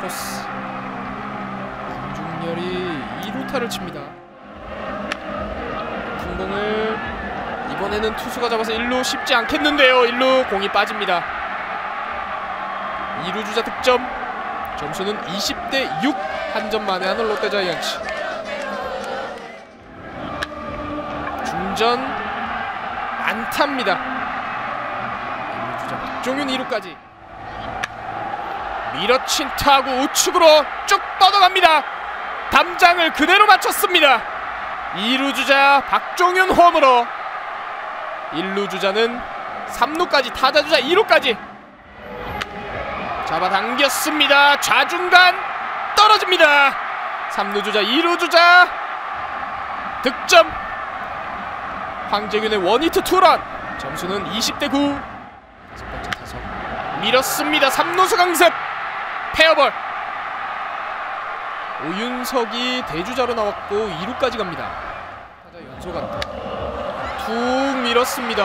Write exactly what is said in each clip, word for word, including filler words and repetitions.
토스. 안중열이 이 루타를 칩니다. 풍공을 이번에는 투수가 잡아서 일 루 쉽지 않겠는데요. 일 루 공이 빠집니다. 이 루 주자 득점. 점수는 이십 대 육. 한 점 만에 하는 롯데자이언츠. 중전 안타입니다. 일 루 주자 박종윤 이 루까지. 밀어친 타구 우측으로 쭉 뻗어갑니다. 담장을 그대로 맞췄습니다. 이 루 주자 박종윤 홈으로. 일 루 주자는 삼 루까지, 타자 주자 이 루까지 잡아당겼습니다. 좌중간 떨어집니다. 삼 루 주자 이 루 주자 득점. 황재균의 원히트 투런. 점수는 이십 대 구. 첫 번째 타석 밀었습니다. 삼 루수 강습 페어볼. 오윤석이 대주자로 나왔고 이 루까지 갑니다. 타자 연속 안타. 툭 밀었습니다.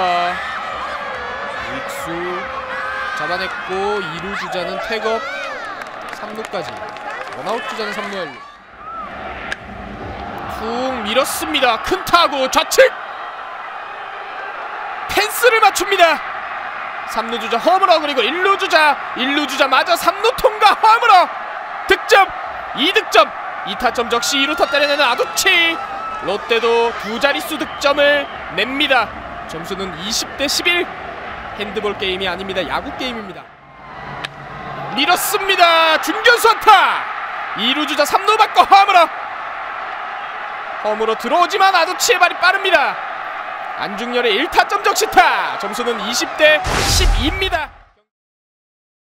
우익수 잡아냈고 이 루 주자는 태업. 삼 루까지. 원아웃 주자는 삼 루 일 루. 툭 밀었습니다. 큰 타구 좌측 펜스를 맞춥니다. 삼 루 주자 홈으로. 그리고 일 루 주자 일 루 주자 맞아 삼 루 통과 홈으로 득점. 이 득점. 이 타점 적시 이 루타 때려내는 아두치. 롯데도 두 자릿수 득점을 냅니다. 점수는 이십 대 십일. 핸드볼 게임이 아닙니다. 야구 게임입니다. 밀었습니다. 중견수 안타. 이 루 주자 삼 루 받고 홈으로. 홈으로 들어오지만 아두치의 발이 빠릅니다. 안중열의 일 타점 적시타. 점수는 이십 대 십이입니다.